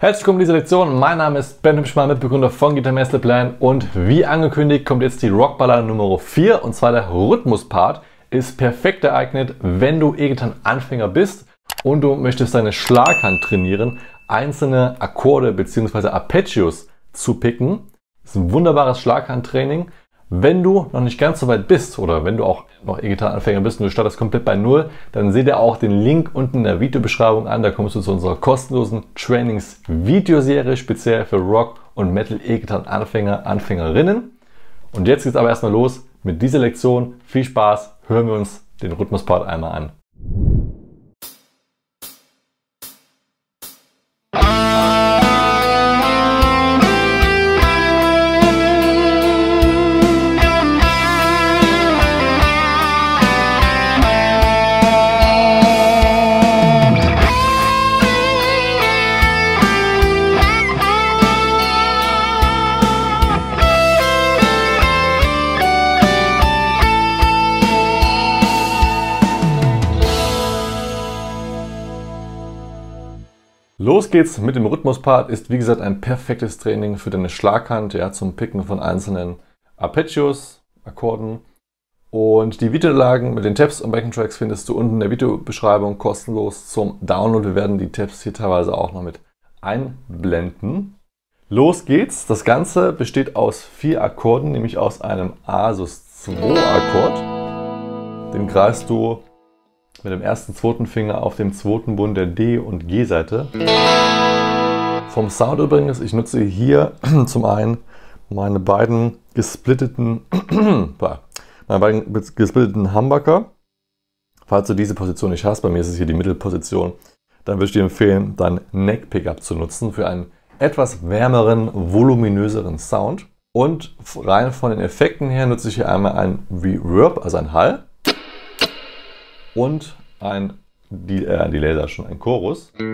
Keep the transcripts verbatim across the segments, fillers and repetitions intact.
Herzlich willkommen in dieser Lektion. Mein Name ist Ben Hübschmann, Mitbegründer von Guitar Masterplan, und wie angekündigt kommt jetzt die Rockballade Nummer vier, und zwar der Rhythmuspart. Ist perfekt geeignet, wenn du E-Gitarren-Anfänger bist und du möchtest deine Schlaghand trainieren, einzelne Akkorde bzw. Arpeggios zu picken. Das ist ein wunderbares Schlaghandtraining. Wenn du noch nicht ganz so weit bist oder wenn du auch noch E-Gitarren-Anfänger bist und du startest komplett bei Null, dann seht ihr auch den Link unten in der Videobeschreibung an. Da kommst du zu unserer kostenlosen Trainings-Videoserie, speziell für Rock- und Metal-E-Gitarren-Anfänger, Anfängerinnen. Und jetzt geht's aber erstmal los mit dieser Lektion. Viel Spaß, hören wir uns den Rhythmuspart einmal an. Los geht's mit dem Rhythmuspart. Ist wie gesagt ein perfektes Training für deine Schlaghand, ja, zum Picken von einzelnen Arpeggios, Akkorden. Und die Videolagen mit den Tabs und Backing Tracks findest du unten in der Videobeschreibung kostenlos zum Download. Wir werden die Tabs hier teilweise auch noch mit einblenden. Los geht's. Das Ganze besteht aus vier Akkorden, nämlich aus einem A Sus zwei Akkord. Den greifst du mit dem ersten, zweiten Finger auf dem zweiten Bund der D- und G-Seite. Vom Sound übrigens, ich nutze hier zum einen meine beiden gesplitteten, meine beiden gesplitteten Humbucker. Falls du diese Position nicht hast, bei mir ist es hier die Mittelposition, dann würde ich dir empfehlen, dein Neck Pickup zu nutzen für einen etwas wärmeren, voluminöseren Sound. Und rein von den Effekten her nutze ich hier einmal ein Reverb, also ein Hall. Und ein äh, Delay, da schon ein Chorus. Ja,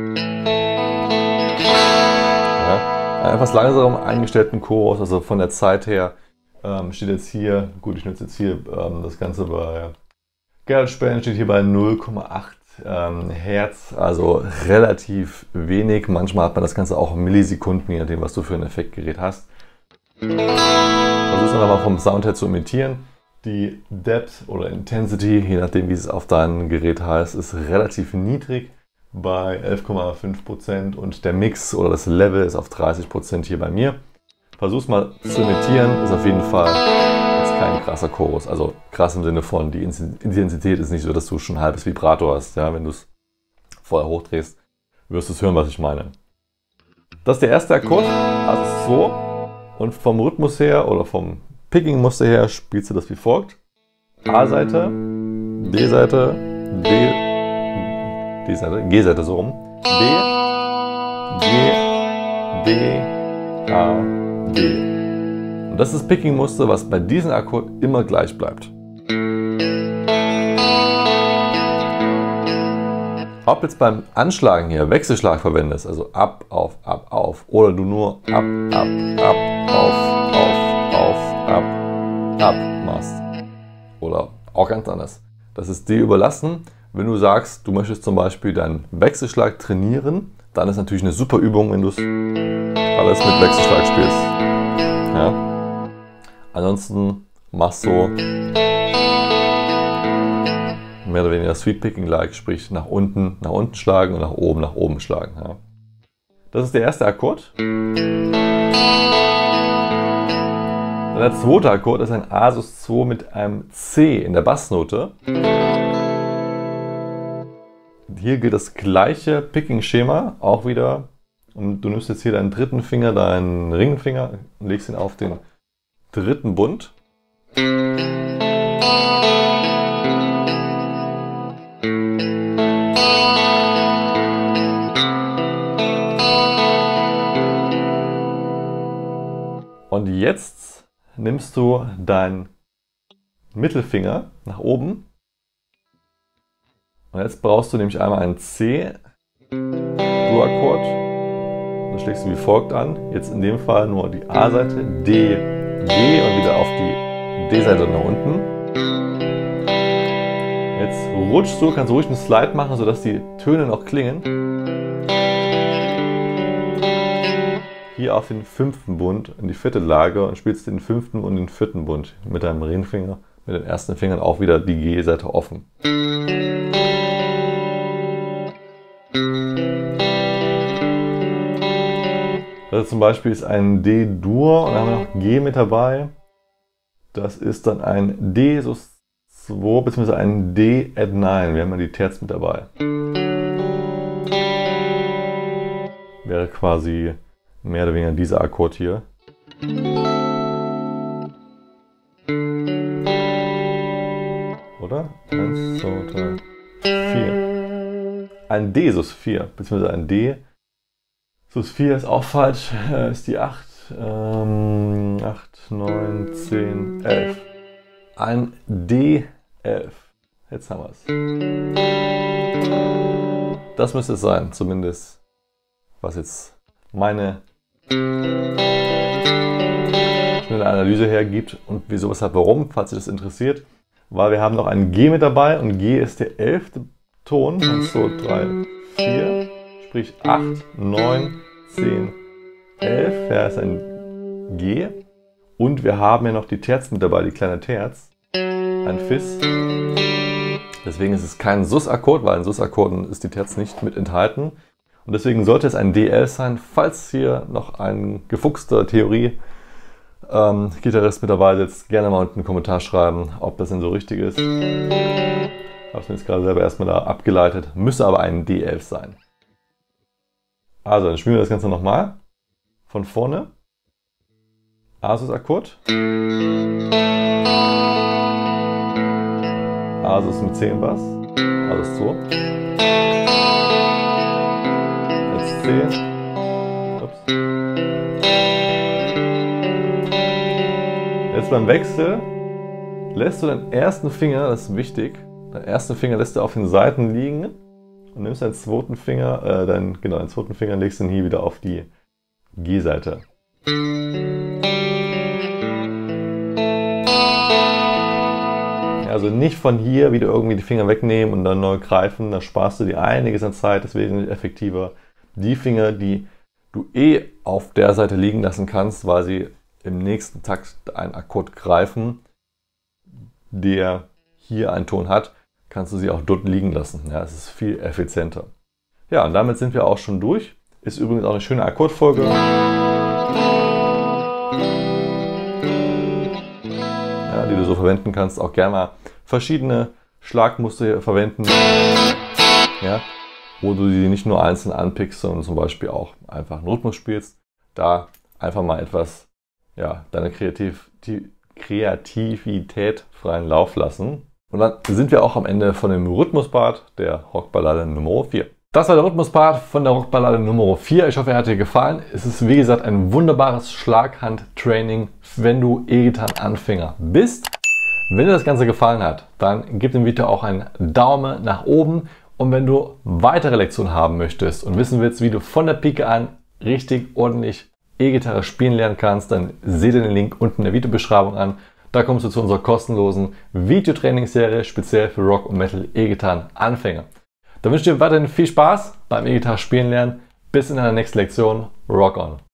einen etwas langsamen eingestellten Chorus, also von der Zeit her ähm, steht jetzt hier, gut, ich nutze jetzt hier ähm, das Ganze bei GarageBand, steht hier bei null Komma acht ähm, Hertz, also relativ wenig. Manchmal hat man das Ganze auch in Millisekunden, je nachdem, was du für ein Effektgerät hast. Versuch es einfach mal vom Sound her zu imitieren. Die Depth oder Intensity, je nachdem wie es auf deinem Gerät heißt, ist relativ niedrig bei elf Komma fünf Prozent und der Mix oder das Level ist auf dreißig Prozent hier bei mir. Versuch's mal zu imitieren, ist auf jeden Fall jetzt kein krasser Chorus. Also krass im Sinne von, die Intensität ist nicht so, dass du schon ein halbes Vibrato hast. Ja, wenn du es vorher hochdrehst, wirst du es hören, was ich meine. Das ist der erste Akkord, also so, und vom Rhythmus her oder vom Picking-Muster her spielst du das wie folgt. A-Seite, D-Seite, D, D-Seite, G-Seite so rum. D, G, D, A, D. Und das ist das Picking-Muster, was bei diesem Akkord immer gleich bleibt. Ob jetzt beim Anschlagen hier Wechselschlag verwendest, also ab, auf, ab, auf, oder du nur ab, ab, ab, auf, auf, auf, ab, ab machst. Oder auch ganz anders. Das ist dir überlassen. Wenn du sagst, du möchtest zum Beispiel deinen Wechselschlag trainieren, dann ist natürlich eine super Übung, wenn du es alles mit Wechselschlag spielst. Ja? Ansonsten machst du mehr oder weniger Sweep Picking like, sprich nach unten, nach unten schlagen und nach oben, nach oben schlagen. Ja? Das ist der erste Akkord. Der zweite Akkord ist ein A Sus zwei mit einem C in der Bassnote. Hier gilt das gleiche Picking-Schema, auch wieder. Und du nimmst jetzt hier deinen dritten Finger, deinen Ringfinger, und legst ihn auf den dritten Bund. Und jetzt nimmst du deinen Mittelfinger nach oben und jetzt brauchst du nämlich einmal einen C-Dur-Akkord. Das schlägst du wie folgt an. Jetzt in dem Fall nur die A-Seite, D, G und wieder auf die D-Seite nach unten. Jetzt rutschst du, kannst du ruhig einen Slide machen, sodass die Töne noch klingen. hier auf den fünften Bund, in die vierte Lage und spielst den fünften und den vierten Bund mit deinem Ringfinger, mit den ersten Fingern auch wieder die G-Seite offen. Also zum Beispiel ist ein D-Dur und dann haben wir noch G mit dabei. Das ist dann ein D sus zwei bzw. ein D add neun. Wir haben ja die Terz mit dabei. Wäre quasi mehr oder weniger dieser Akkord hier. Oder? eins, zwei, drei, vier. Ein D sus vier bzw. ein D sus vier ist auch falsch, ist die acht, ähm, acht, neun, zehn, elf. Ein D elf. Jetzt haben wir es. Das müsste es sein, zumindest was jetzt meine schnelle Analyse hergibt und wieso, weshalb, warum, falls sich das interessiert. Weil wir haben noch ein G mit dabei und G ist der elfte Ton. eins, zwei, drei, vier. Sprich acht, neun, zehn, elf, ja, ist ein G. Und wir haben ja noch die Terz mit dabei, die kleine Terz, ein Fis. Deswegen ist es kein Sus-Akkord, weil in Sus-Akkorden ist die Terz nicht mit enthalten. Und deswegen sollte es ein D elf sein, falls hier noch ein gefuchster Theorie-Gitarrist ähm, mit dabei sitzt. Gerne mal unten einen Kommentar schreiben, ob das denn so richtig ist. Ich habe es mir jetzt gerade selber erstmal da abgeleitet. Müsste aber ein D elf sein. Also, dann spielen wir das Ganze nochmal. Von vorne. A-Sus-Akkord. A-Sus mit Zehnbass. A-Sus zwei. Jetzt C. Ups. Jetzt beim Wechsel lässt du deinen ersten Finger, das ist wichtig, deinen ersten Finger lässt du auf den Seiten liegen. Und nimmst deinen zweiten Finger, äh, deinen, genau, deinen zweiten Finger und legst ihn hier wieder auf die G-Seite. Also nicht von hier wieder irgendwie die Finger wegnehmen und dann neu greifen, da sparst du dir einiges an Zeit, das ist wesentlich effektiver. Die Finger, die du eh auf der Seite liegen lassen kannst, weil sie im nächsten Takt einen Akkord greifen, der hier einen Ton hat, kannst du sie auch dort liegen lassen. Ja, es ist viel effizienter. Ja, und damit sind wir auch schon durch. Ist übrigens auch eine schöne Akkordfolge. Ja, die du so verwenden kannst. Auch gerne mal verschiedene Schlagmuster hier verwenden. Ja, wo du sie nicht nur einzeln anpickst, sondern zum Beispiel auch einfach einen Rhythmus spielst. Da einfach mal etwas, ja, deine Kreativ Kreativität freien Lauf lassen. Und dann sind wir auch am Ende von dem Rhythmuspart der Rockballade Nummer vier. Das war der Rhythmuspart von der Rockballade Nummer vier. Ich hoffe, er hat dir gefallen. Es ist wie gesagt ein wunderbares Schlaghand-Training, wenn du E-Gitarren-Anfänger bist. Wenn dir das Ganze gefallen hat, dann gib dem Video auch einen Daumen nach oben. Und wenn du weitere Lektionen haben möchtest und wissen willst, wie du von der Pike an richtig ordentlich E-Gitarre spielen lernen kannst, dann seh dir den Link unten in der Videobeschreibung an. Da kommst du zu unserer kostenlosen Videotrainingsserie, speziell für Rock- und Metal E-Gitarren-Anfänger. Da wünsche ich dir weiterhin viel Spaß beim E-Gitarre spielen lernen. Bis in der nächsten Lektion. Rock on!